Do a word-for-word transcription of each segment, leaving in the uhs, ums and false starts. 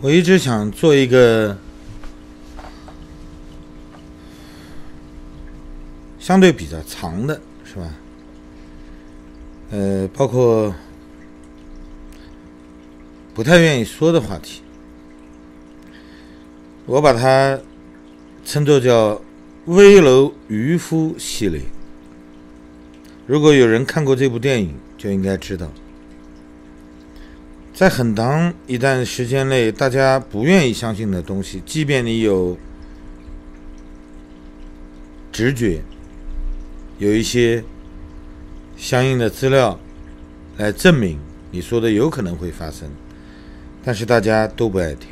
我一直想做一个相对比较长的，是吧？呃，包括不太愿意说的话题，我把它称作叫危楼渔夫系列。如果有人看过这部电影，就应该知道，在很长一段时间内，大家不愿意相信的东西，即便你有直觉，有一些相应的资料来证明你说的有可能会发生，但是大家都不爱听。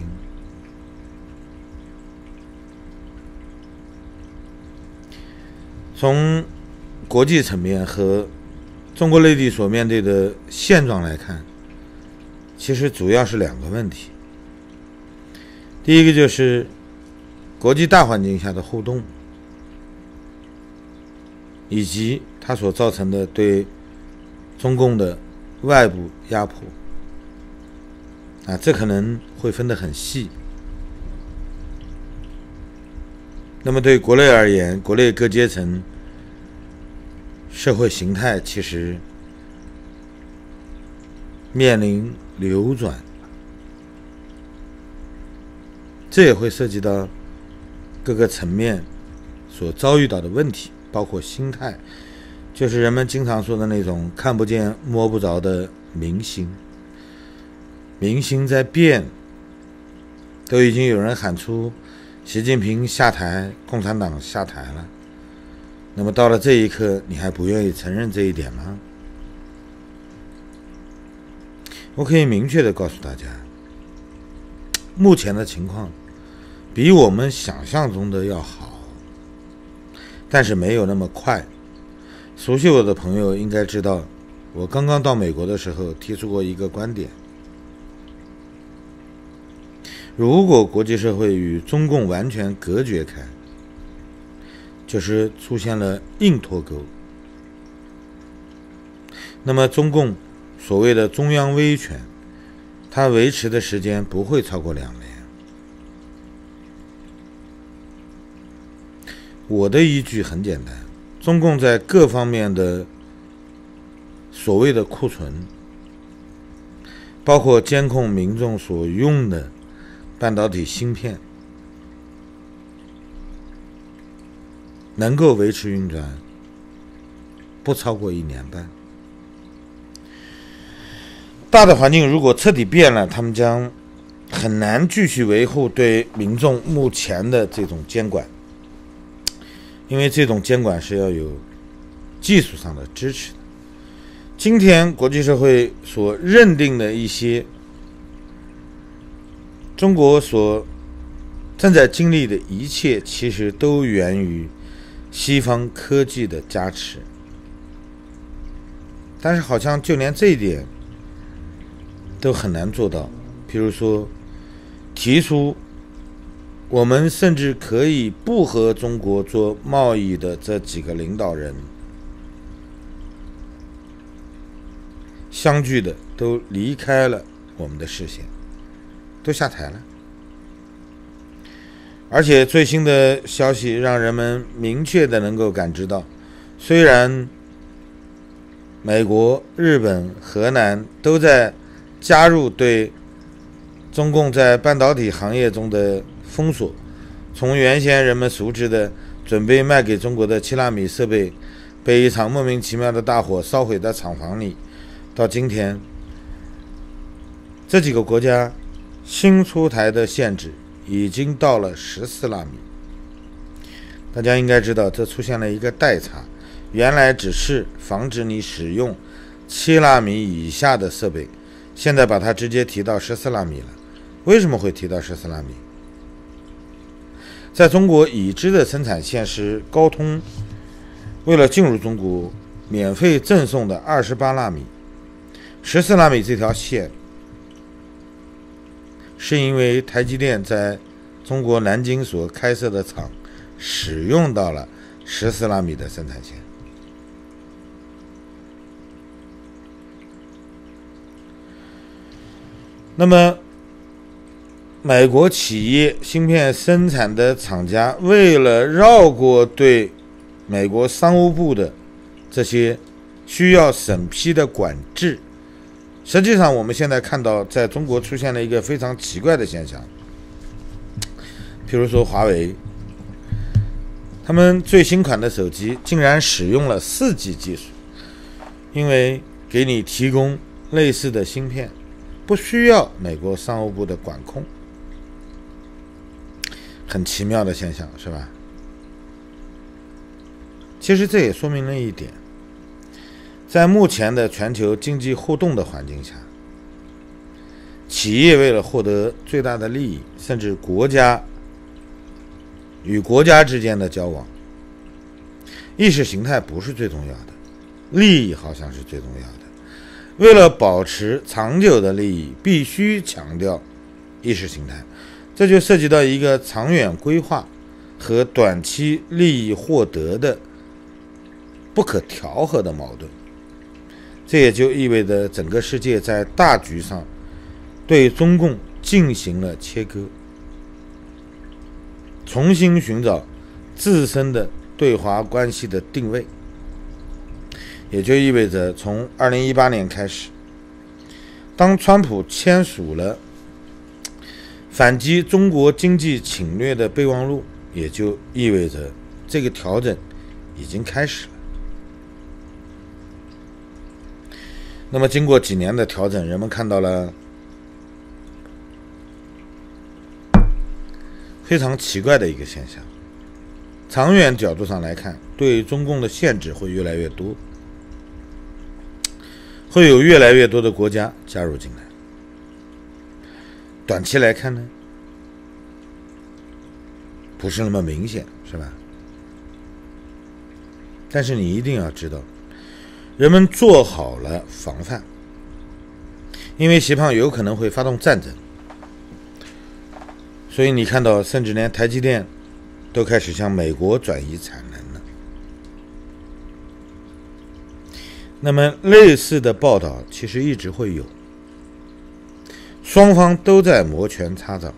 从国际层面和中国内地所面对的现状来看，其实主要是两个问题。第一个就是国际大环境下的互动，以及它所造成的对中共的外部压迫啊，这可能会分得很细。那么对国内而言，国内各阶层社会形态其实面临流转，这也会涉及到各个层面所遭遇到的问题，包括心态，就是人们经常说的那种看不见摸不着的民心。民心在变，都已经有人喊出习近平下台，共产党下台了。那么到了这一刻，你还不愿意承认这一点吗？我可以明确地告诉大家，目前的情况比我们想象中的要好，但是没有那么快。熟悉我的朋友应该知道，我刚刚到美国的时候提出过一个观点：如果国际社会与中共完全隔绝开，就是出现了硬脱钩，那么中共所谓的中央威权，它维持的时间不会超过两年。我的依据很简单，中共在各方面的所谓的库存，包括监控民众所用的半导体芯片，能够维持运转不超过一年半。大的环境如果彻底变了，他们将很难继续维护对民众目前的这种监管，因为这种监管是要有技术上的支持的。今天国际社会所认定的一些中国所正在经历的一切，其实都源于西方科技的加持，但是好像就连这一点都很难做到。比如说提出我们甚至可以不和中国做贸易的这几个领导人，相继的都离开了我们的视线，都下台了。而且最新的消息让人们明确的能够感知到，虽然美国、日本、荷兰都在加入对中共在半导体行业中的封锁，从原先人们熟知的准备卖给中国的七纳米设备被一场莫名其妙的大火烧毁在厂房里，到今天这几个国家新出台的限制已经到了十四纳米。大家应该知道，这出现了一个代差，原来只是防止你使用七纳米以下的设备，现在把它直接提到十四纳米了。为什么会提到十四纳米？在中国已知的生产线是高通为了进入中国免费赠送的二十八纳米，十四纳米这条线是因为台积电在中国南京所开设的厂使用到了十四纳米的生产线。那么美国企业芯片生产的厂家为了绕过对美国商务部的这些需要审批的管制，实际上我们现在看到在中国出现了一个非常奇怪的现象，譬如说华为，他们最新款的手机竟然使用了 四 G 技术，因为给你提供类似的芯片不需要美国商务部的管控，很奇妙的现象，是吧？其实这也说明了一点，在目前的全球经济互动的环境下，企业为了获得最大的利益，甚至国家与国家之间的交往，意识形态不是最重要的，利益好像是最重要的。为了保持长久的利益，必须强调意识形态，这就涉及到一个长远规划和短期利益获得的不可调和的矛盾。这也就意味着整个世界在大局上对中共进行了切割，重新寻找自身的对华关系的定位。也就意味着从二零一八年开始，当川普签署了反击中国经济侵略的备忘录，也就意味着这个调整已经开始了。那么经过几年的调整，人们看到了非常奇怪的一个现象，长远角度上来看，对中共的限制会越来越多，会有越来越多的国家加入进来。短期来看呢，不是那么明显，是吧？但是你一定要知道，人们做好了防范，因为习胖有可能会发动战争，所以你看到甚至连台积电都开始向美国转移产能了。那么类似的报道其实一直会有，双方都在摩拳擦掌。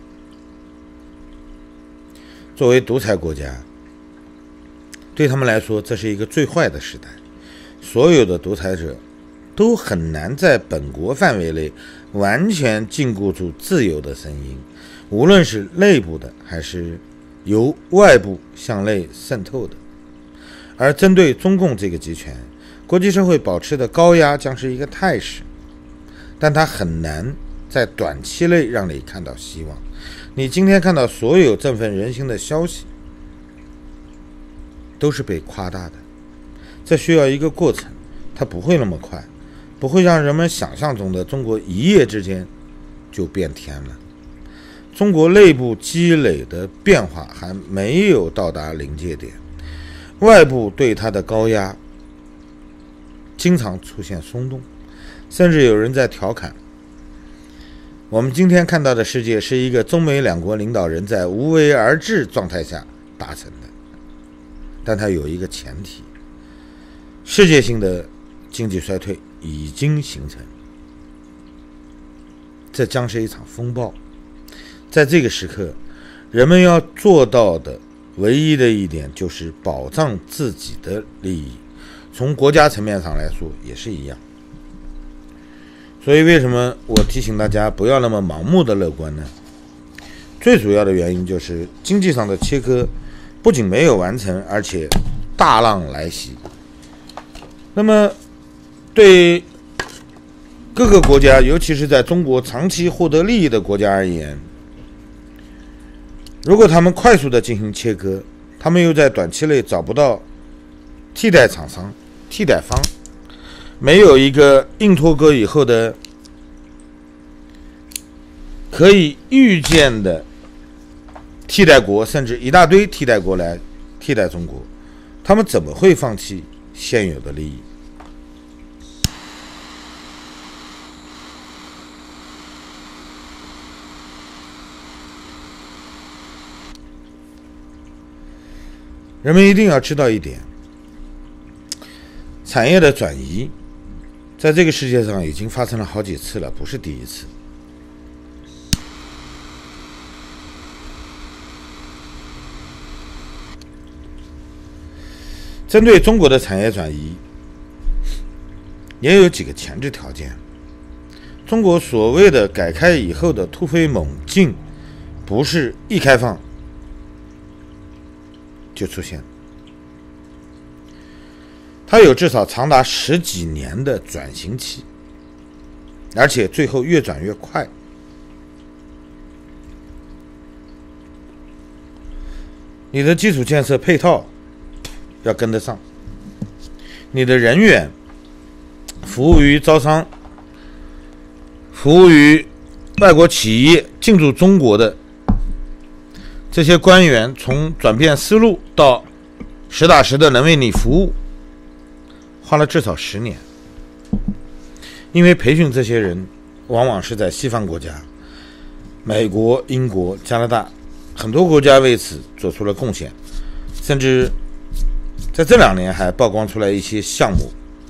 作为独裁国家，对他们来说这是一个最坏的时代，所有的独裁者都很难在本国范围内完全禁锢住自由的声音，无论是内部的还是由外部向内渗透的。而针对中共这个集权，国际社会保持的高压将是一个态势，但它很难在短期内让你看到希望。你今天看到所有振奋人心的消息都是被夸大的，这需要一个过程，它不会那么快，不会让人们想象中的中国一夜之间就变天了。中国内部积累的变化还没有到达临界点，外部对它的高压经常出现松动，甚至有人在调侃，我们今天看到的世界是一个中美两国领导人在无为而治状态下达成的，但它有一个前提，世界性的经济衰退已经形成，这将是一场风暴。在这个时刻，人们要做到的唯一的一点就是保障自己的利益，从国家层面上来说也是一样。所以为什么我提醒大家不要那么盲目的乐观呢？最主要的原因就是经济上的切割不仅没有完成，而且大浪来袭。那么对各个国家，尤其是在中国长期获得利益的国家而言，如果他们快速的进行切割，他们又在短期内找不到替代厂商、替代方，没有一个硬脱钩以后的可以预见的替代国，甚至一大堆替代国来替代中国，他们怎么会放弃现有的利益？人们一定要知道一点，产业的转移在这个世界上已经发生了好几次了，不是第一次。 针对中国的产业转移，也有几个前置条件。中国所谓的改开以后的突飞猛进，不是一开放就出现，它有至少长达十几年的转型期，而且最后越转越快。你的基础建设配套要跟得上，你的人员服务于招商、服务于外国企业进驻中国的这些官员，从转变思路到实打实的能为你服务，花了至少十年。因为培训这些人往往是在西方国家，美国、英国、加拿大，很多国家为此做出了贡献，甚至在这两年还曝光出来一些项目，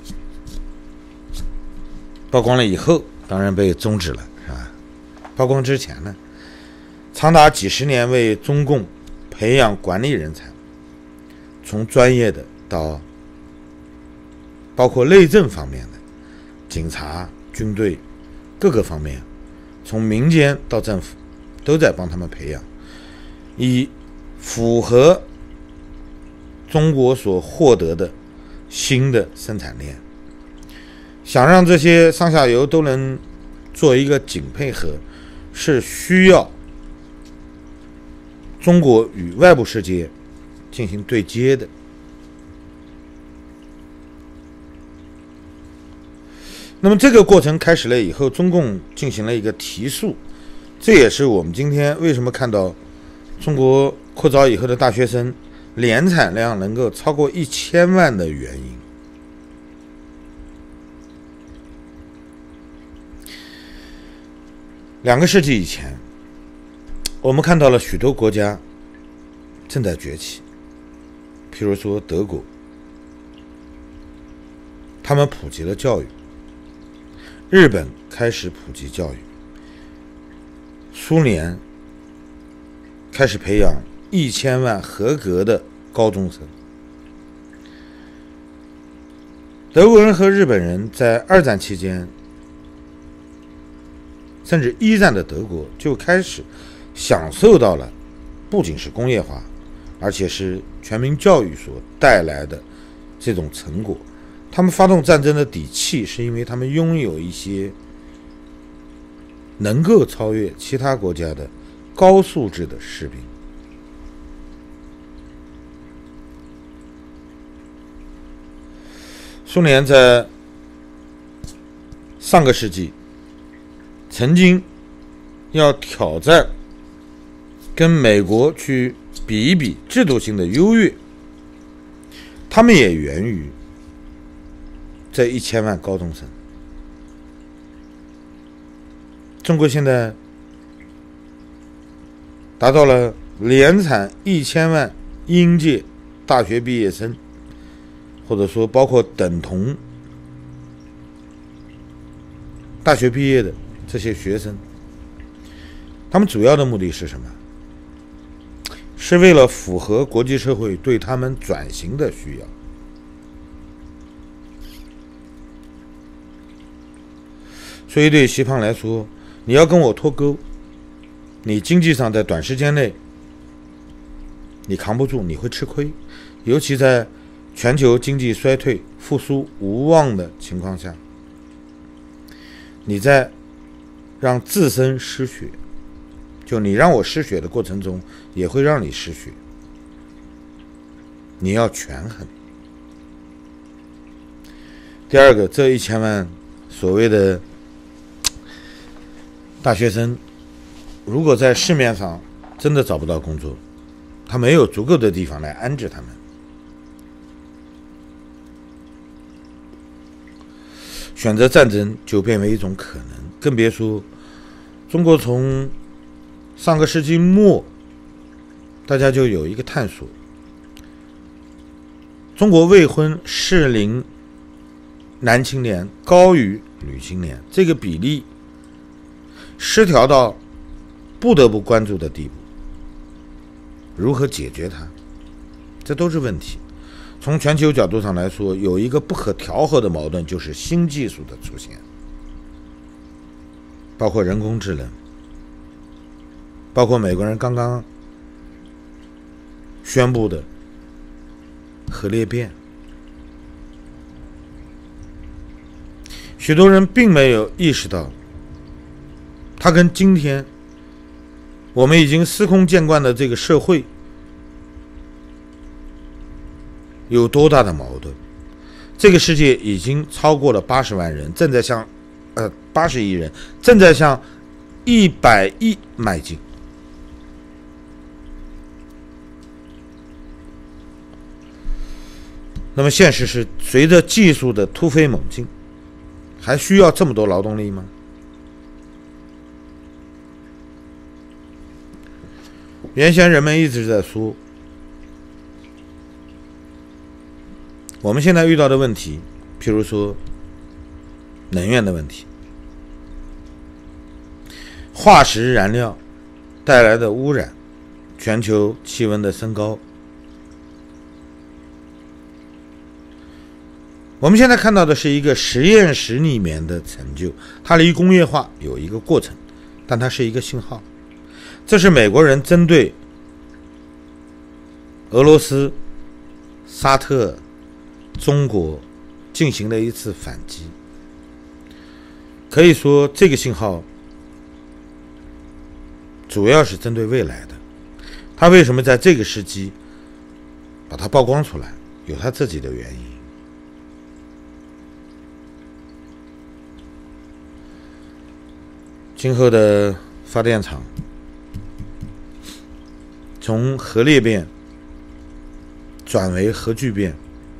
曝光了以后当然被终止了，是吧？曝光之前呢，长达几十年为中共培养管理人才，从专业的到包括内政方面的警察、军队各个方面，从民间到政府都在帮他们培养，以符合中国所获得的新的生产链。想让这些上下游都能做一个紧配合，是需要中国与外部世界进行对接的。那么这个过程开始了以后，中共进行了一个提速，这也是我们今天为什么看到中国扩招以后的大学生年产量能够超过一千万的原因。两个世纪以前，我们看到了许多国家正在崛起，譬如说德国，他们普及了教育；日本开始普及教育；苏联开始培养一千万合格的高中生。德国人和日本人在二战期间，甚至一战的德国就开始享受到了不仅是工业化，而且是全民教育所带来的这种成果。他们发动战争的底气，是因为他们拥有一些能够超越其他国家的高素质的士兵。苏联在上个世纪曾经要挑战跟美国去比一比制度性的优越，他们也源于这一千万高中生。中国现在达到了年产一千万应届大学毕业生，或者说包括等同大学毕业的这些学生，他们主要的目的是什么？是为了符合国际社会对他们转型的需要。所以对西方来说，你要跟我脱钩，你经济上在短时间内你扛不住，你会吃亏，尤其在全球经济衰退、复苏无望的情况下，你在让自身失血，就你让我失血的过程中，也会让你失血。你要权衡。第二个，这一千万所谓的大学生，如果在市面上真的找不到工作，他没有足够的地方来安置他们，选择战争就变为一种可能。更别说中国从上个世纪末大家就有一个探索，中国未婚适龄男青年高于女青年，这个比例失调到不得不关注的地步。如何解决它，这都是问题。 从全球角度上来说，有一个不可调和的矛盾，就是新技术的出现，包括人工智能，包括美国人刚刚宣布的核裂变。许多人并没有意识到，它跟今天我们已经司空见惯的这个社会有多大的矛盾。这个世界已经超过了八十万人，正在向呃八十亿人正在向一百亿迈进。那么现实是，随着技术的突飞猛进，还需要这么多劳动力吗？原先人们一直在说，我们现在遇到的问题，譬如说能源的问题，化石燃料带来的污染，全球气温的升高。我们现在看到的是一个实验室里面的成就，它离工业化有一个过程，但它是一个信号。这是美国人针对俄罗斯、沙特、中国进行了一次反击。可以说，这个信号主要是针对未来的。他为什么在这个时机把它曝光出来，有他自己的原因。今后的发电厂从核裂变转为核聚变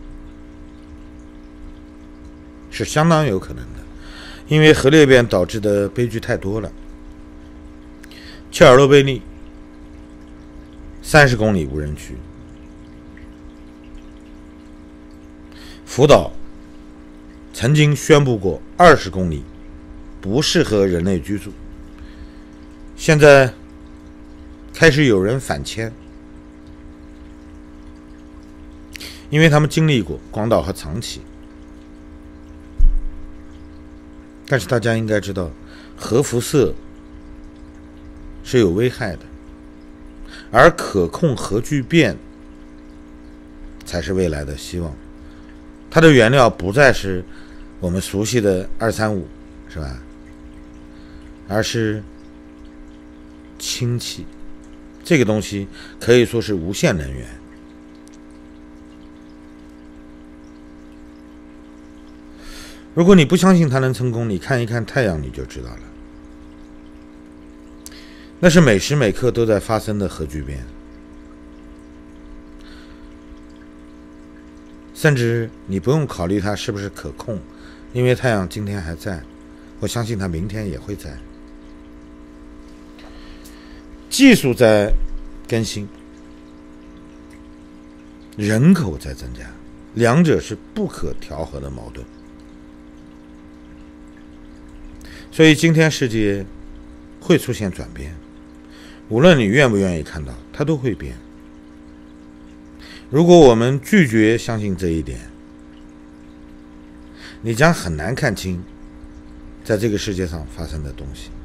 是相当有可能的，因为核裂变导致的悲剧太多了。切尔诺贝利三十公里无人区，福岛曾经宣布过二十公里不适合人类居住，现在开始有人反迁，因为他们经历过广岛和长崎。但是大家应该知道，核辐射是有危害的，而可控核聚变才是未来的希望。它的原料不再是我们熟悉的二三五，是吧？而是氢气，这个东西可以说是无限能源。如果你不相信它能成功，你看一看太阳你就知道了，那是每时每刻都在发生的核聚变。甚至你不用考虑它是不是可控，因为太阳今天还在，我相信它明天也会在。技术在更新，人口在增加，两者是不可调和的矛盾。所以今天世界会出现转变，无论你愿不愿意看到，它都会变。如果我们拒绝相信这一点，你将很难看清在这个世界上发生的东西。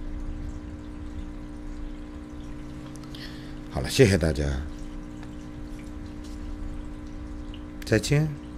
好了，谢谢大家，再见。